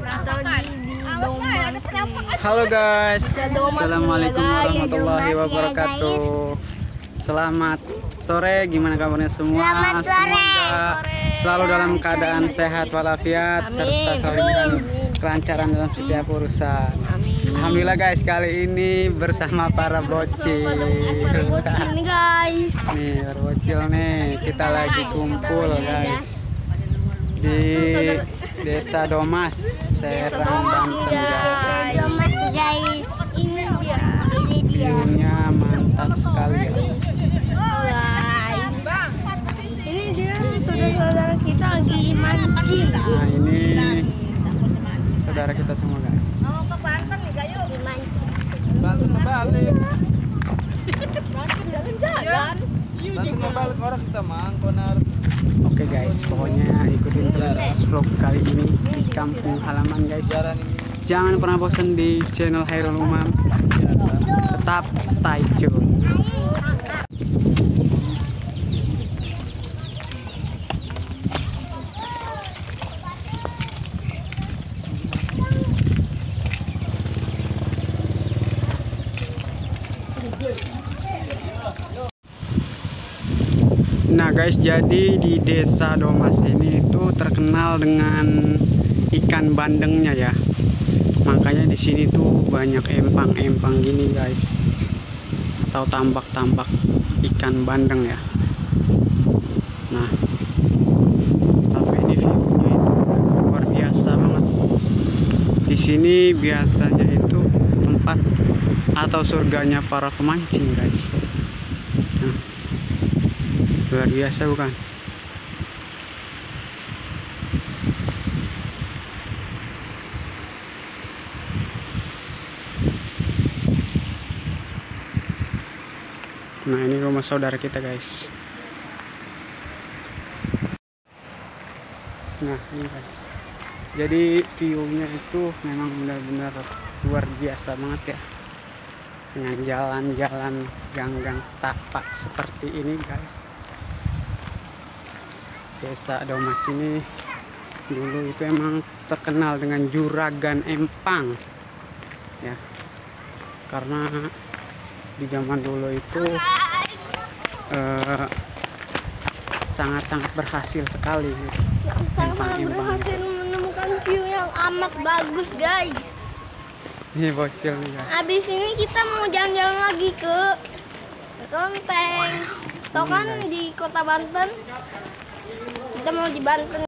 Halo guys, assalamualaikum warahmatullahi wabarakatuh. Selamat sore, gimana kabarnya semua? Semoga selalu dalam keadaan sehat walafiat serta selalu dengan kelancaran dalam setiap urusan. Alhamdulillah guys, kali ini bersama para bocil. Ini guys. Nih, para bocil nih, kita lagi kumpul guys di Desa Domas, Serang, Banten guys. Domas guys. Ini dia. View-nya mantap sekali ya. Guys. Ini dia saudara-saudara kita lagi mancing. Nah, ini saudara kita semua guys. Mau ke Banten nih, Gayo. Mancing. Banten balik. Banten jalan-jalan. Banten balik orang kita mangkonar. Oke guys, pokoknya ikutin terus vlog kali ini di kampung halaman guys. Jangan pernah bosan di channel Hairul Umam. Tetap stay tune. Nah guys, jadi di Desa Domas ini itu terkenal dengan ikan bandengnya ya. Makanya di sini tuh banyak empang-empang gini guys, atau tambak-tambak ikan bandeng ya. Nah, tapi ini view-nya itu luar biasa banget. Di sini biasanya itu tempat atau surganya para pemancing guys. Nah, luar biasa bukan? Nah, ini rumah saudara kita guys. Nah, ini guys. Jadi view-nya itu memang benar-benar luar biasa banget ya. Dengan jalan-jalan gang-gang setapak seperti ini guys. Desa Domas ini dulu itu emang terkenal dengan juragan empang ya, karena di zaman dulu itu sangat-sangat berhasil sekali gitu. Sangat berhasil menemukan view yang amat bagus guys. Ini bocil nih guys. Habis ini kita mau jalan-jalan lagi ke Kelenteng. Tau kan di kota Banten? Kita mau di Banten.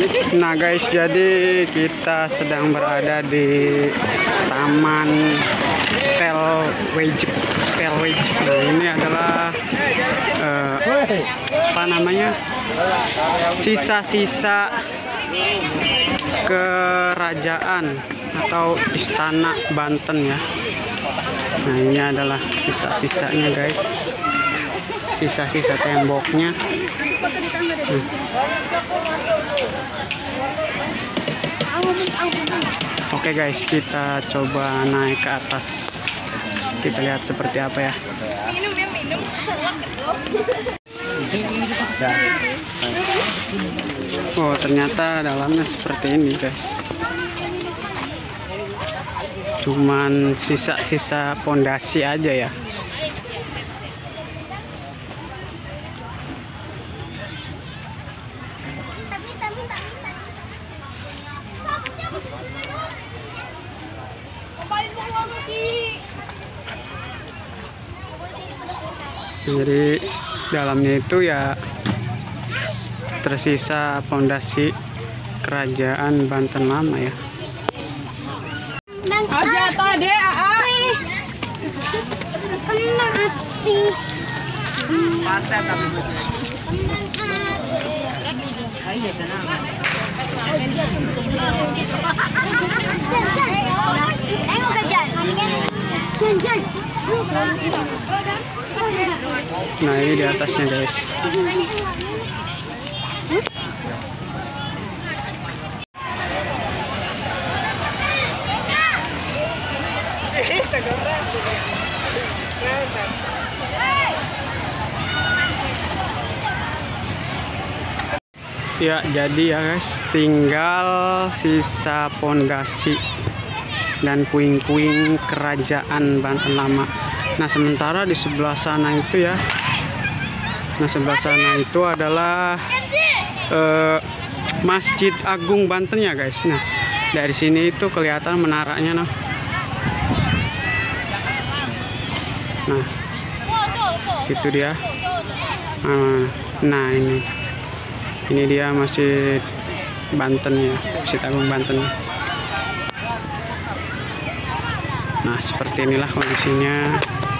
Nah guys, jadi kita sedang berada di Taman Spellwedge. Nah ini adalah apa namanya, sisa-sisa kerajaan atau istana Banten ya. Nah ini adalah sisa-sisanya guys, sisa-sisa temboknya. Oke guys, kita coba naik ke atas, kita lihat seperti apa ya. Oh ternyata dalamnya seperti ini guys, cuman sisa-sisa pondasi aja ya. Jadi dalamnya itu ya tersisa pondasi kerajaan Banten lama ya. Aja tadi kembang api. Mata tapi betul. Iya sana. Nah ini di atasnya guys. Ya jadi ya guys, tinggal sisa pondasi dan puing-puing kerajaan Banten lama. Nah sementara di sebelah sana itu ya, nah sebelah sana itu adalah Masjid Agung Banten ya guys. Nah dari sini itu kelihatan menaranya nah. Nah itu dia. Nah ini dia Masjid Banten ya, Masjid Agung Banten. Nah seperti inilah kondisinya.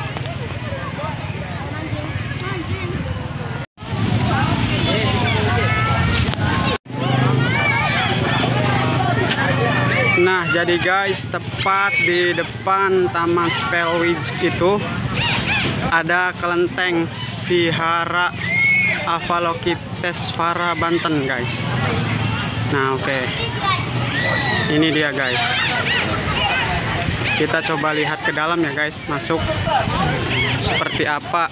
Nah jadi guys, tepat di depan Taman Spellwedge itu ada kelenteng Vihara Avalokitesvara Banten guys. Nah oke. Ini dia guys. Kita coba lihat ke dalam ya guys, masuk seperti apa.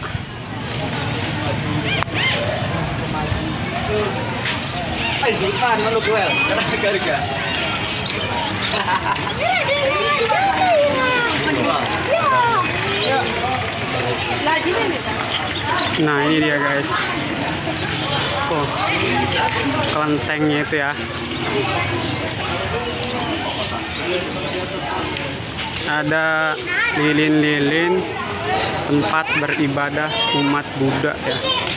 Nah ini dia guys. Oh, kelentengnya itu ya. Ada lilin-lilin tempat beribadah umat Buddha ya.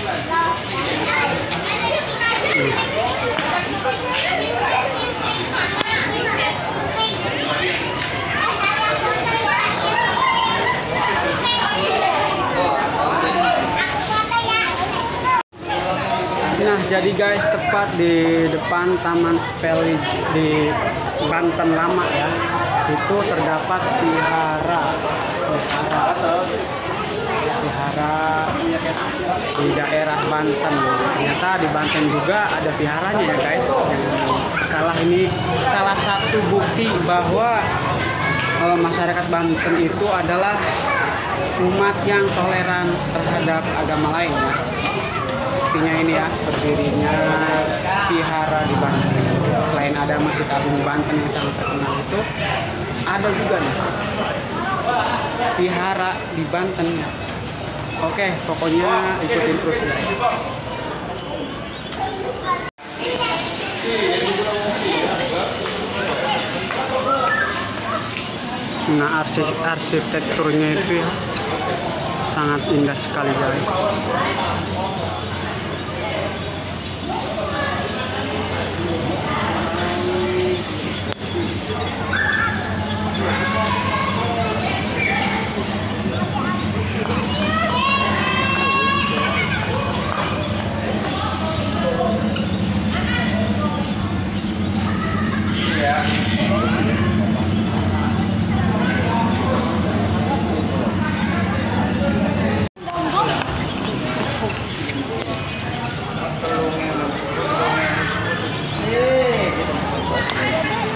Nah jadi guys, tepat di depan Taman Spellwedge di Banten lama ya, itu terdapat vihara di daerah Banten. Ternyata di Banten juga ada viharanya ya guys. Ini salah satu bukti bahwa masyarakat Banten itu adalah umat yang toleran terhadap agama lain ya. Buktinya ini ya, berdirinya vihara di Banten. Selain ada Masjid Agung Banten yang sangat terkenal itu, ada juga nih vihara di Banten. Oke, pokoknya ikutin terus guys. Nah arsitekturnya itu ya sangat indah sekali guys.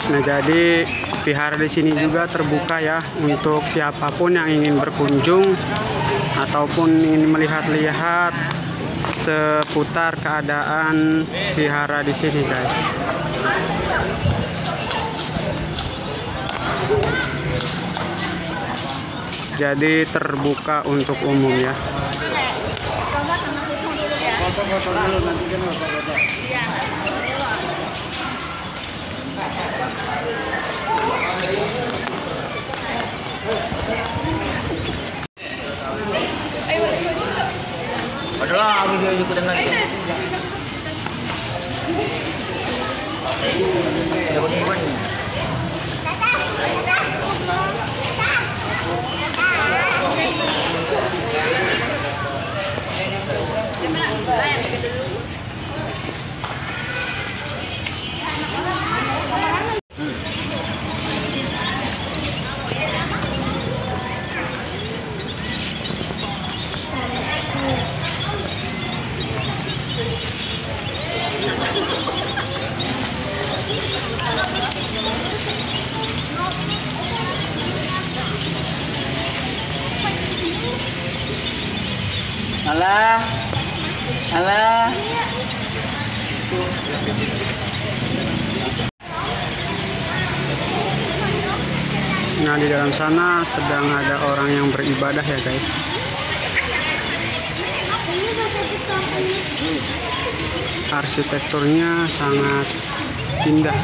Nah, jadi vihara di sini juga terbuka ya untuk siapapun yang ingin berkunjung ataupun ingin melihat-lihat seputar keadaan vihara di sini, guys. Jadi terbuka untuk umum ya. Padahal aku juga ikutan lagi. Dapat iwan. Alah, alah. Nah, di dalam sana sedang ada orang yang beribadah ya, guys. Arsitekturnya sangat indah.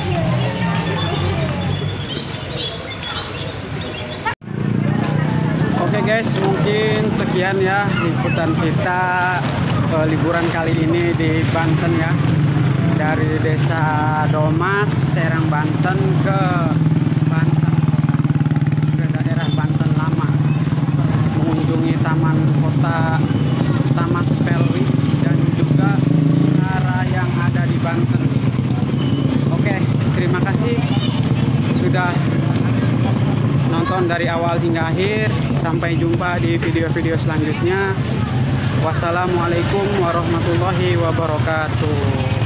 Oke guys, mungkin sekian ya liputan kita liburan kali ini di Banten ya. Dari Desa Domas, Serang, Banten ke Banten, ke daerah Banten Lama, mengunjungi taman kota, Taman Spellwitz, dan juga vihara yang ada di Banten. Oke, terima kasih sudah nonton dari awal hingga akhir. Sampai jumpa di video-video selanjutnya. Wassalamualaikum warahmatullahi wabarakatuh.